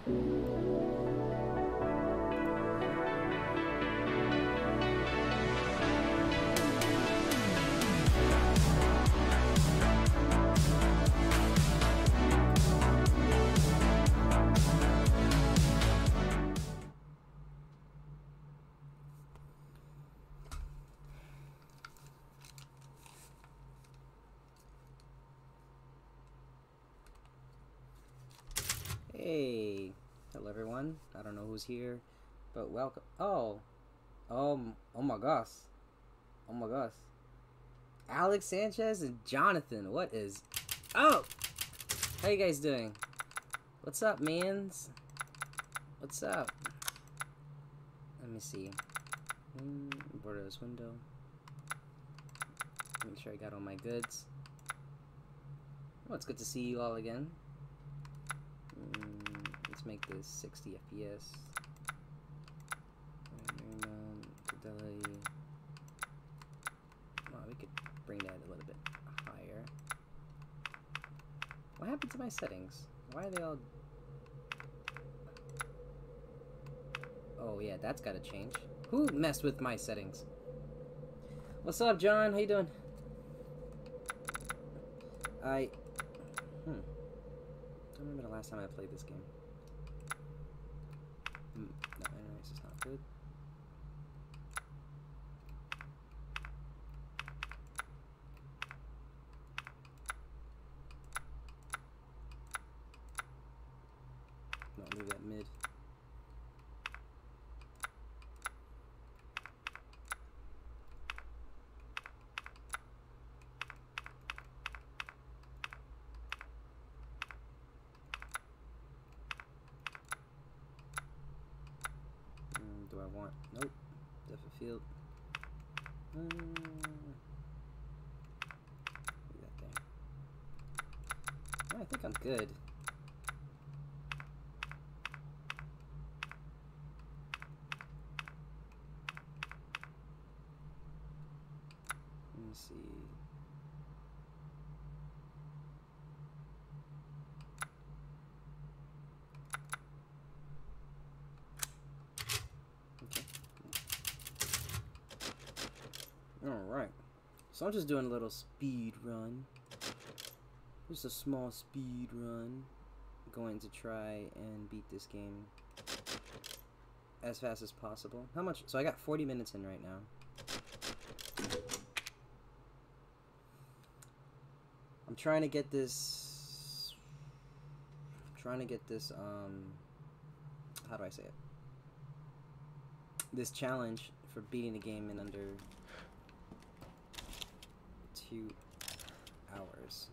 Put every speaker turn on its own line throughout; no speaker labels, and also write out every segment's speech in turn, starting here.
Hey, hello everyone. I don't know who's here, but welcome. Oh my gosh. Oh my gosh. Alex Sanchez and Jonathan, what is... Oh! How you guys doing? What's up, mans? What's up? Let me see. Border this window. Make sure I got all my goods. Oh, it's good to see you all again. Let's make this 60 FPS. Fidelity. Well, we could bring that a little bit higher. What happened to my settings? Why are they all... Oh yeah, that's gotta change. Who messed with my settings? What's up, John? How you doing? I don't remember the last time I played this game. No, anyways, it's not good. No, leave that mid. Do I want... Nope. Depth of field. Leave that there. Yeah, I think I'm good. Let me see. Alright, so I'm just doing a little speed run. Just a small speed run. Going to try and beat this game as fast as possible. How much? So I got 40 minutes in right now. I'm trying to get this... how do I say it? This challenge for beating the game in under 2 hours.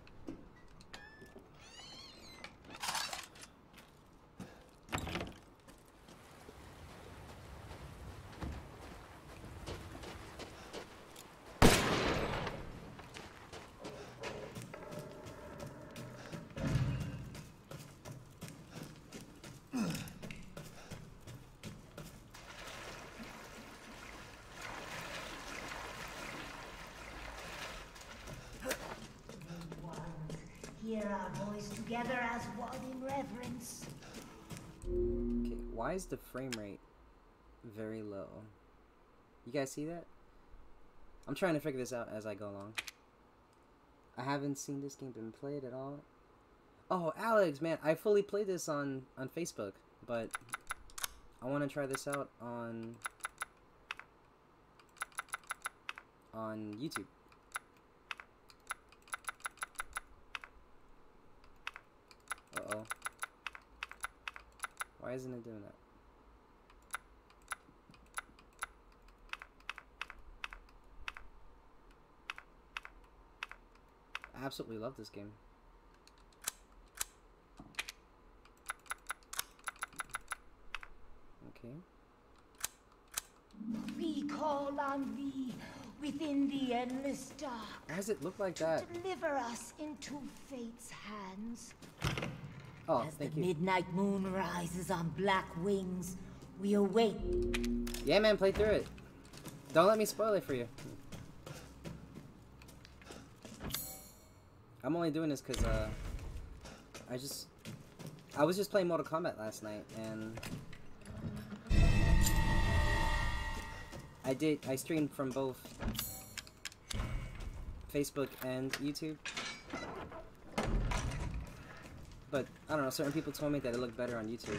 Hear our voice together as one in reverence.
Okay, why is the frame rate very low? You guys see that? I'm trying to figure this out as I go along. I haven't seen this game been played at all. Oh, Alex, man, I fully played this on Facebook, but I want to try this out on YouTube. Uh-oh. Why isn't it doing that? I absolutely love this game. Okay.
We call on thee within the endless dark.
Why does it look like that?
To deliver us into fate's hands.
Oh,
as
thank
the
you.
midnight moon rises on black wings, we await.
Yeah, man, play through it. Don't let me spoil it for you. I'm only doing this because, I was just playing Mortal Kombat last night, and I streamed from both Facebook and YouTube. But, I don't know, certain people told me that it looked better on YouTube.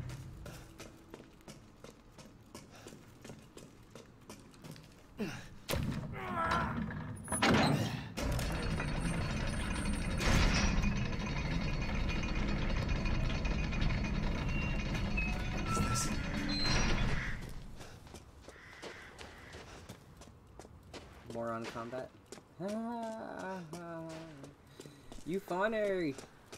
Moron combat. You funny.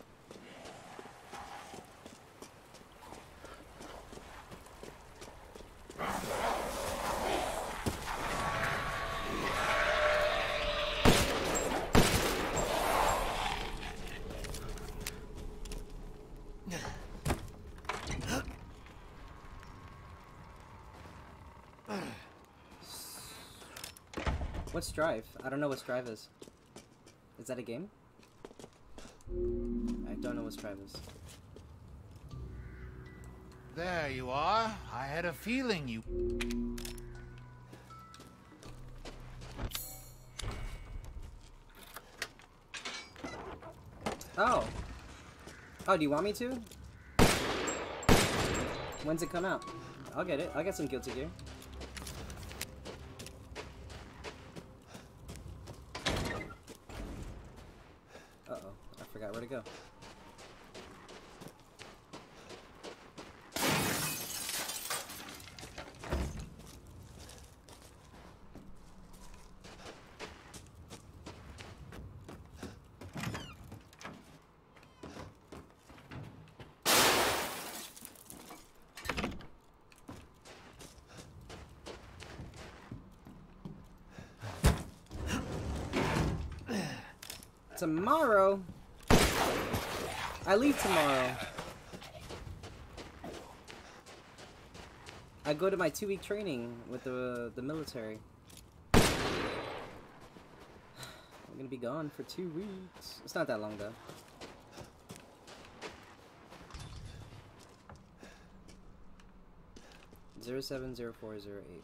What's Strive? I don't know what Strive is. Is that a game? I don't know what Strive is.
There you are. I had a feeling you...
Oh! Oh, do you want me to? When's it come out? I'll get it. I'll get some Guilty Gear. Uh-oh. I forgot where to go. Tomorrow? I leave tomorrow. I go to my 2-week training with the military. I'm gonna be gone for 2 weeks. It's not that long though. Zero 070408.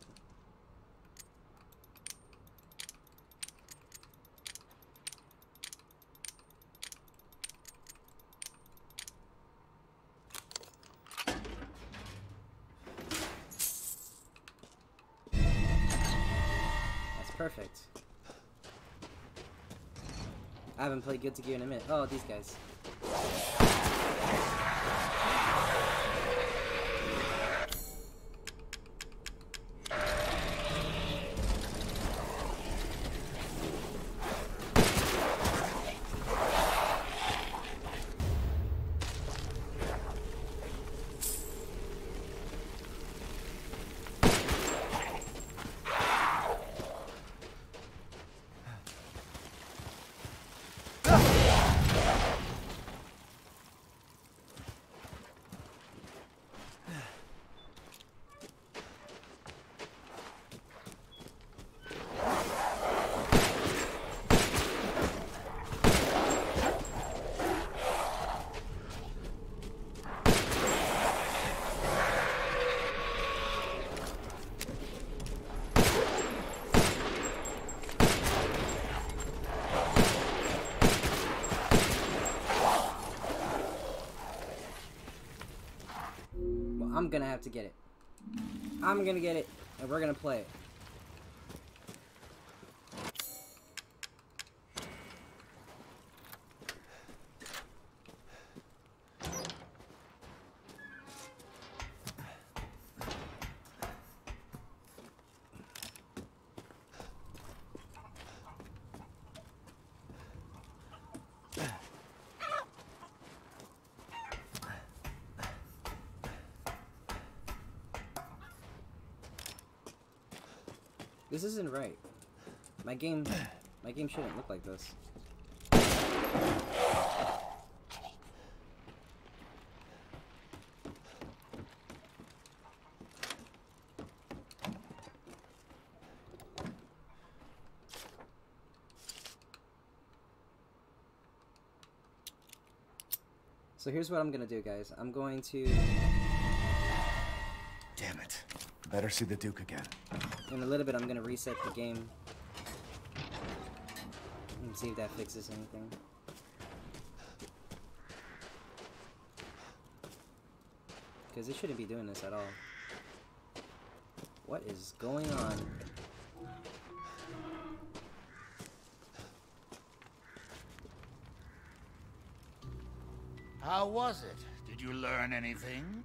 Perfect. I haven't played Guilty Gear in a minute. Oh, these guys. I'm gonna have to get it. I'm gonna get it, and we're gonna play it. This isn't right. My game shouldn't look like this. So here's what I'm gonna do, guys. I'm going to...
Damn it. Better see the Duke again.
In a little bit, I'm gonna reset the game. And see if that fixes anything. Because it shouldn't be doing this at all. What is going on?
How was it? Did you learn anything?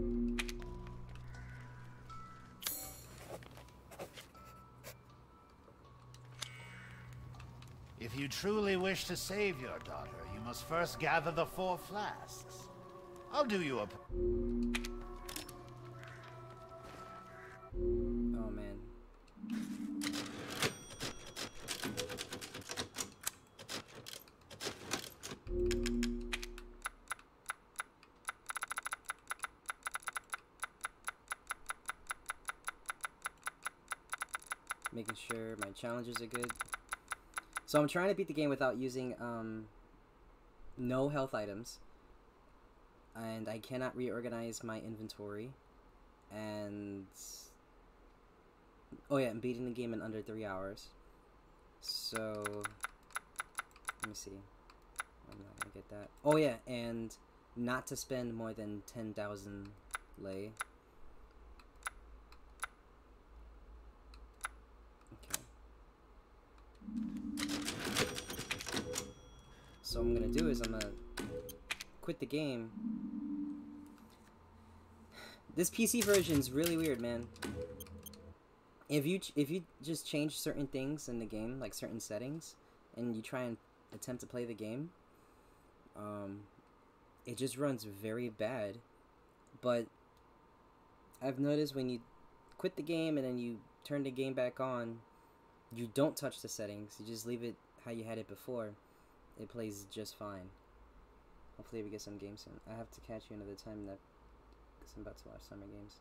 If you truly wish to save your daughter, you must first gather the 4 flasks. I'll do you a...
Oh, man. Making sure my challenges are good. So I'm trying to beat the game without using no health items. And I cannot reorganize my inventory. And... oh yeah, I'm beating the game in under 3 hours. So... let me see. I'm not gonna get that. Oh yeah, and not to spend more than 10,000 lei. So what I'm gonna do is I'm gonna quit the game. This PC version is really weird, man. If you just change certain things in the game, like certain settings, and you try and attempt to play the game, it just runs very bad. But I've noticed when you quit the game and then you turn the game back on, you don't touch the settings. You just leave it how you had it before. It plays just fine. Hopefully we get some games soon. I have to catch you another time because I'm about to watch Summer Games.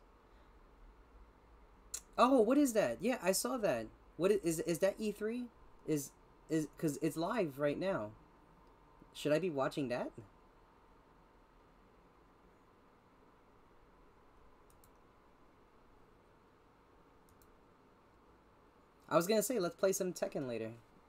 Oh, what is that? Yeah, I saw that. What is that E3? Is because it's live right now. Should I be watching that? I was gonna say let's play some Tekken later.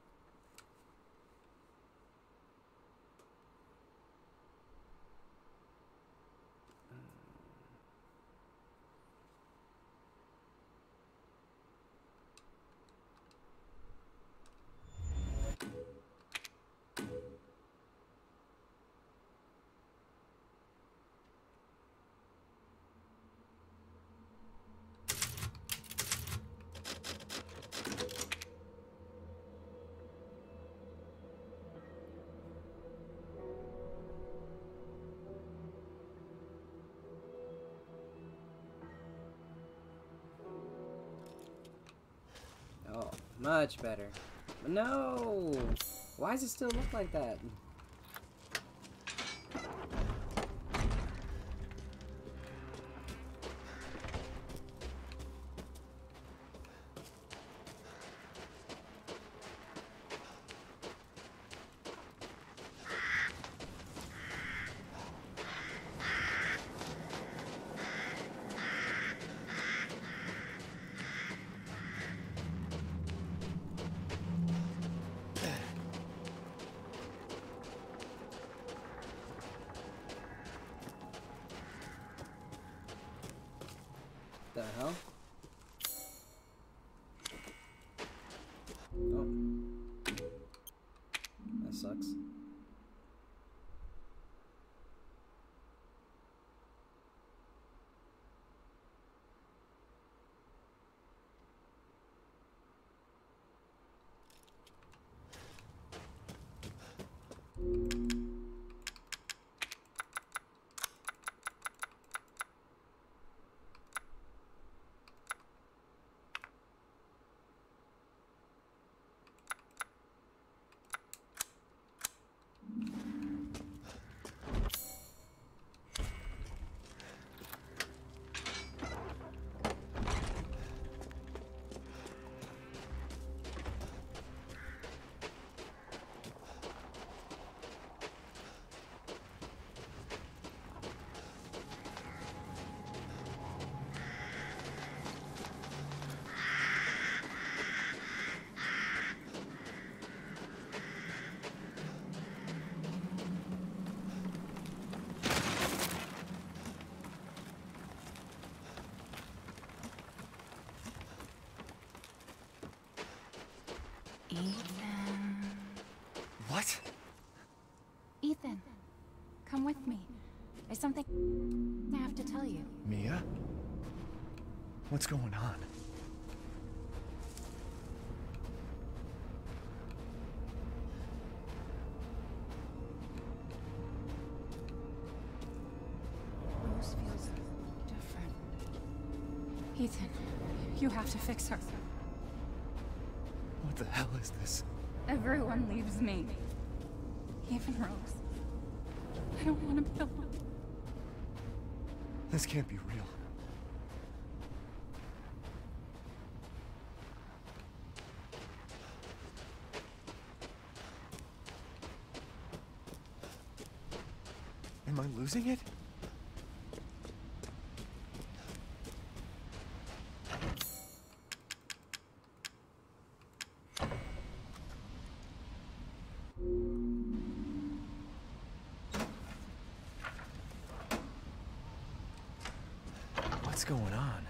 Oh, much better. No! Why does it still look like that? The hell? Oh. That sucks.
Ethan.
What?
Ethan, come with me. There's something I have to tell you.
Mia? What's going on?
Rose feels different. Ethan, you have to fix her.
What the hell is this?
Everyone leaves me. Even Rose. I don't want to kill her.
This can't be real. Am I losing it? What's going on?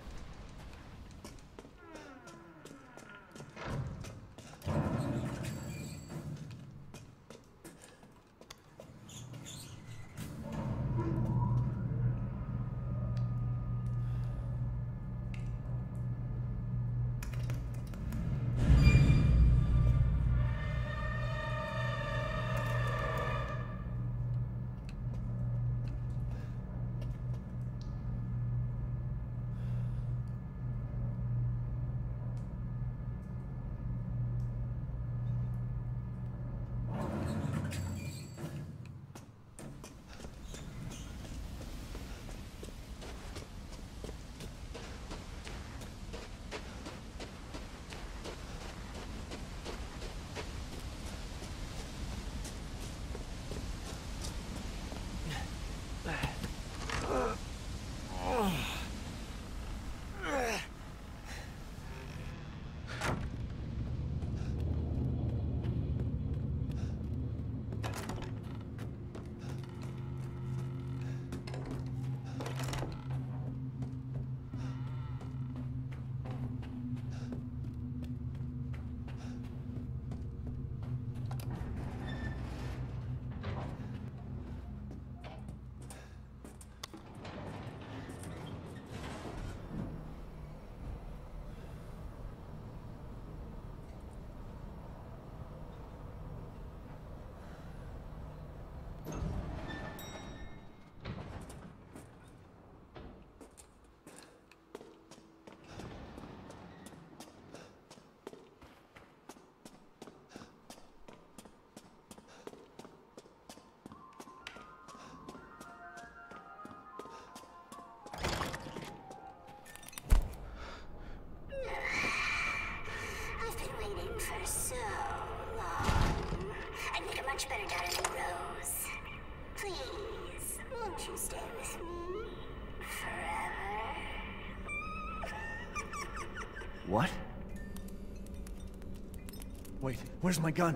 I've been waiting for so long. I'd make a much better daughter than Rose. Please, won't you stay with me forever?
What? Wait, where's my gun?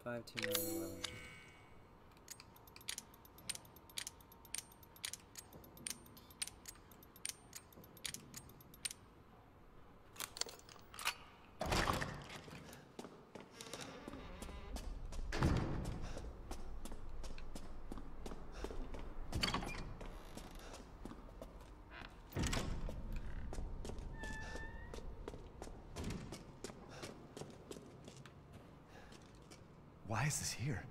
5, 2, 9, 11.
Why is this here?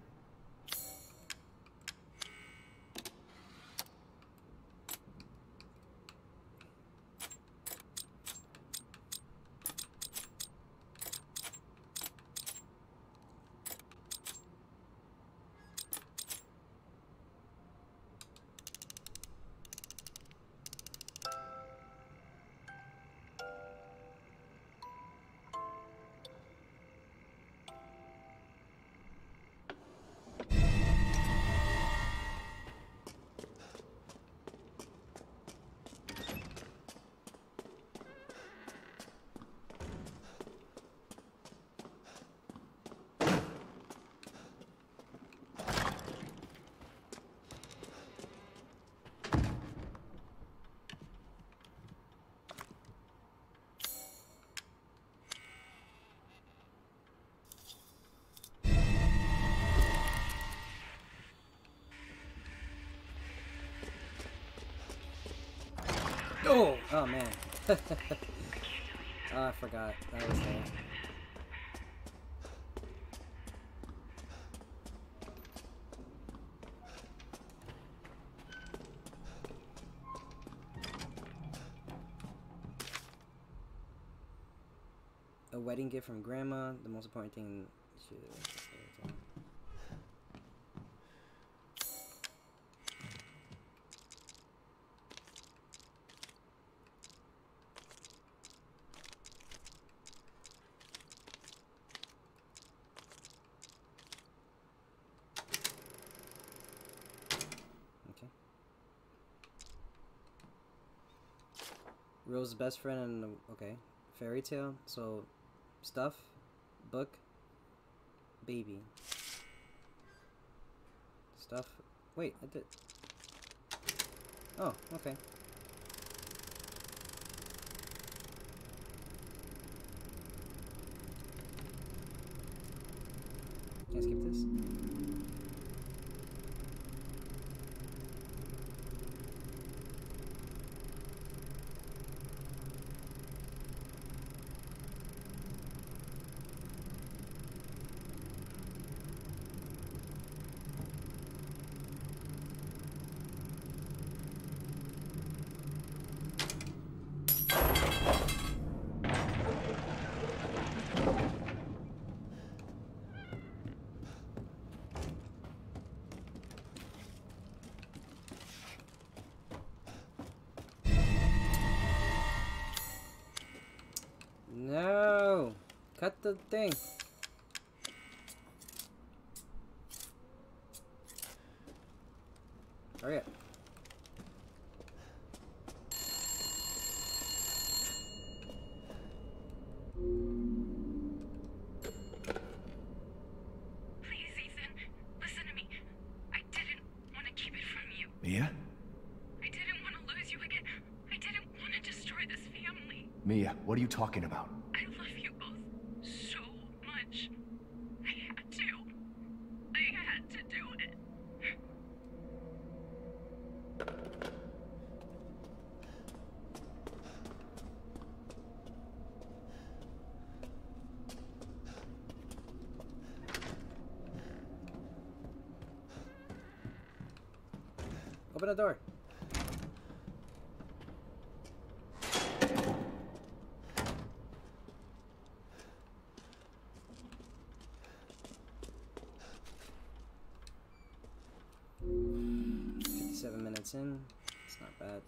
Oh man. Oh, I forgot. That was there. A wedding gift from grandma. The most important thing she Rose's best friend and okay, fairy tale. So, stuff, book, baby, stuff. Wait, I did. Oh, okay. Can I skip this? No! Cut the thing. Hurry up.
Please, Ethan, listen to me. I didn't want to keep it from you.
Mia?
I didn't want to lose you again. I didn't want to destroy this family.
Mia, what are you talking about?
I love you both so much. I had to. I had to do it.
Open the door. Minutes in, it's not bad.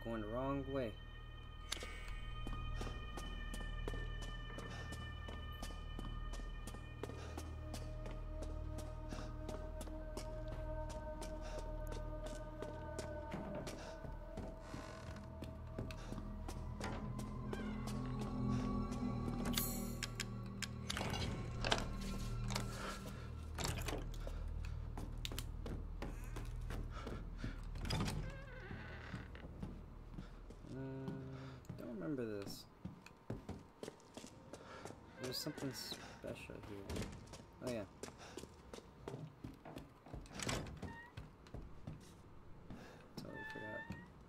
going the wrong way. Don't remember this. There's something special here. Oh yeah. Totally forgot.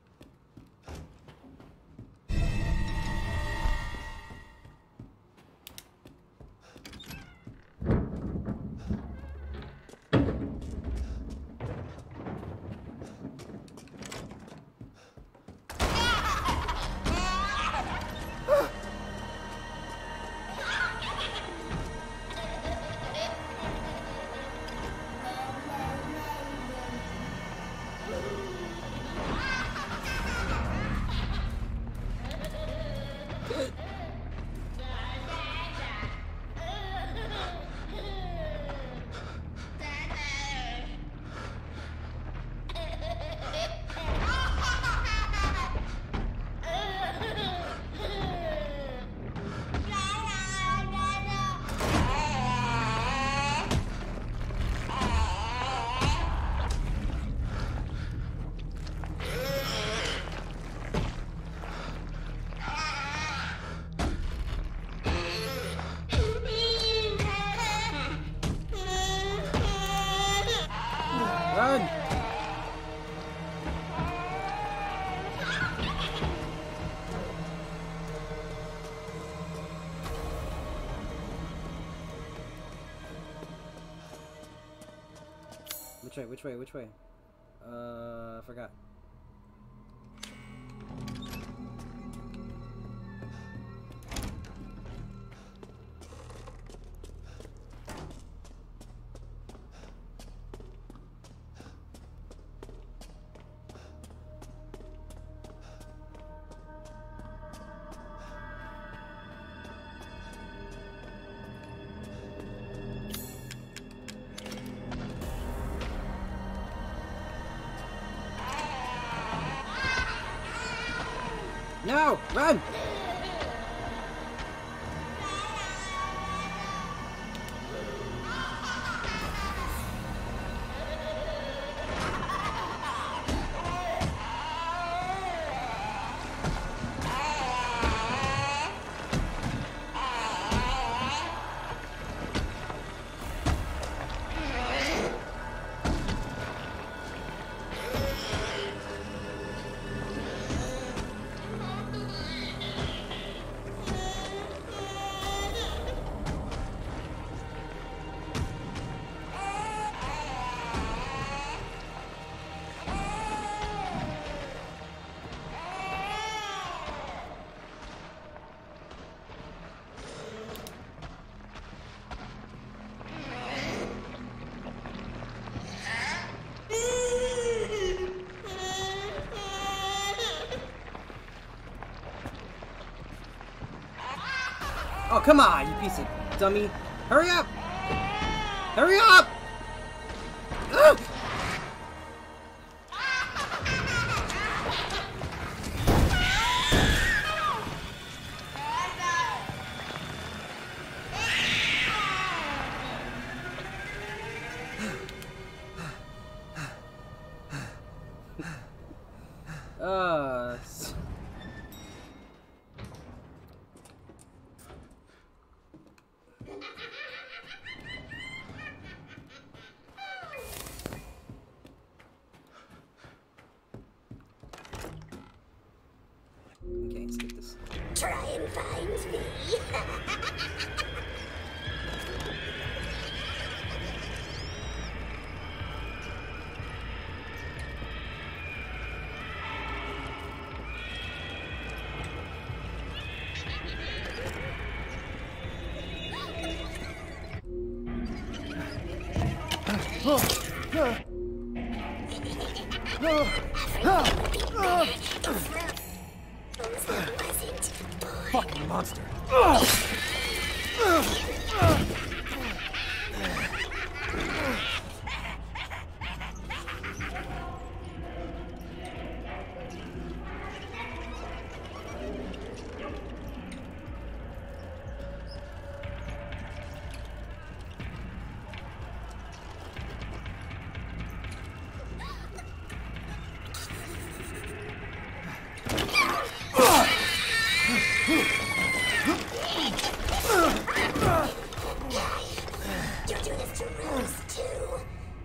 Run! Which way? Which way? Which way? I forgot. No! Run! Oh, come on, you piece of dummy. Hurry up! Hurry up! Ugh! Okay, let's get this.
Try and find me. Afraid it would be better to throw
fucking monster.
You do this to Rose, too.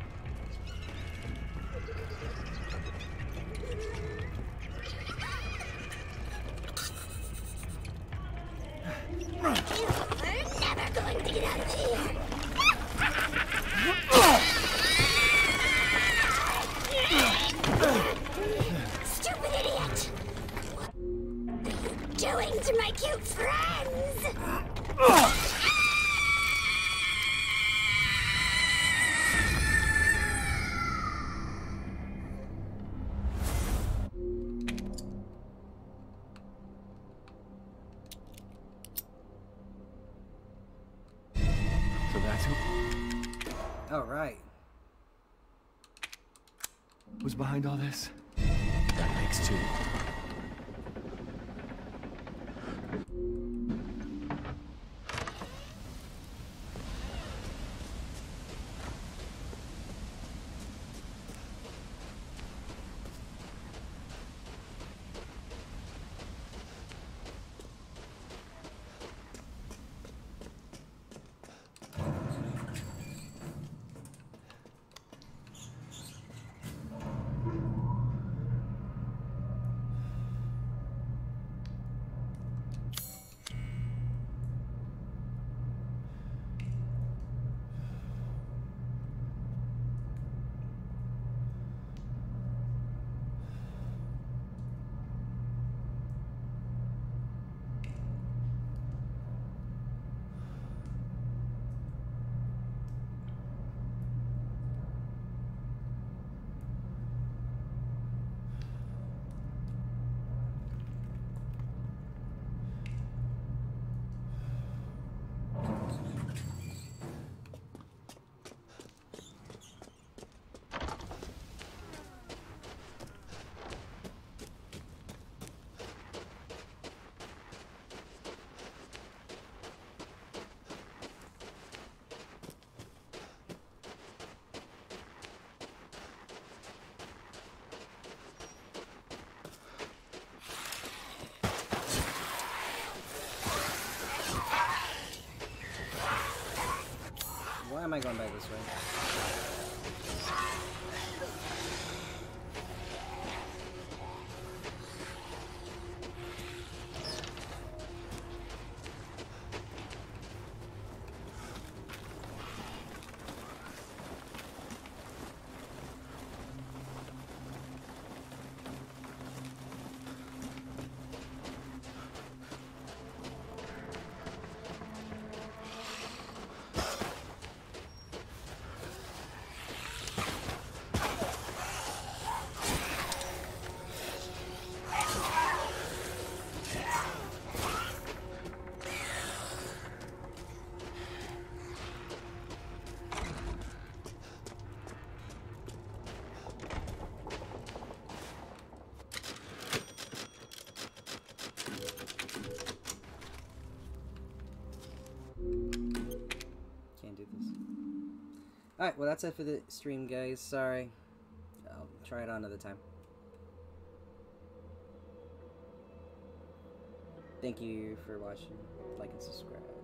We're never going to get out of here. Stupid idiot! What are you doing to my cute friends?
So that's who
All right.
was behind all this? That makes two.
Why am I going back this way? Can't do this. Alright, well that's it for the stream, guys. Sorry. I'll try it on another time. Thank you for watching. Like and subscribe.